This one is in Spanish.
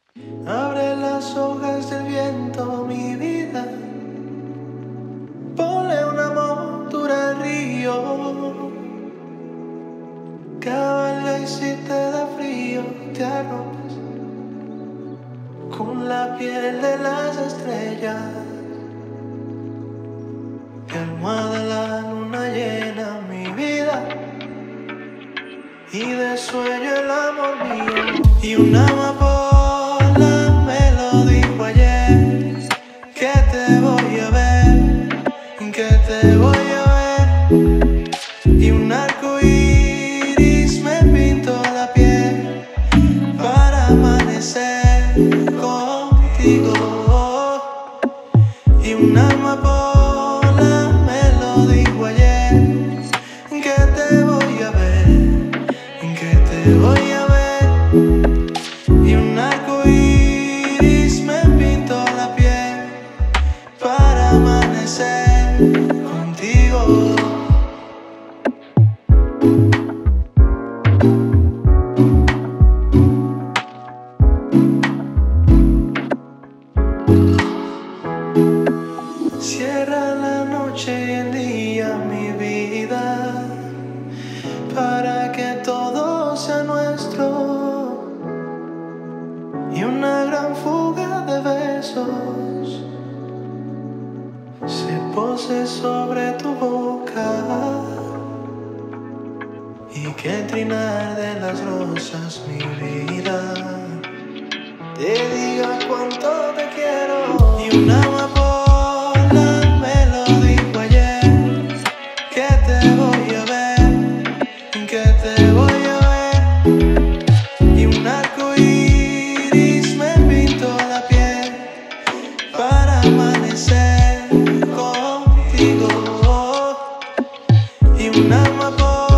Abre las hojas del viento, mi vida. Ponle una montura al río. Cabalga y si te da frío, te arropas con la piel de las estrellas. Y almohada la luna llena, mi vida. Y de sueño el amor mío. Y una amapola me lo dijo ayer, que te voy a ver, que te voy a ver. Y un arco iris me pintó la piel para amanecer contigo. Y una amapola me lo dijo ayer, que te voy a ver, que te voy a ver. Y un arco iris me pintó la piel para amanecer contigo. Cierra la noche y el día, mi vida, para que todo sea nuestro. Y una gran fuga de besos se pose sobre tu boca. Y que el trinar de las rosas, mi vida, te diga cuánto te quiero. Y una amapola me lo dijo ayer, que te voy a ver, que te voy a ver. Y un arco iris me pintó la piel para amanecer contigo. Y una amapola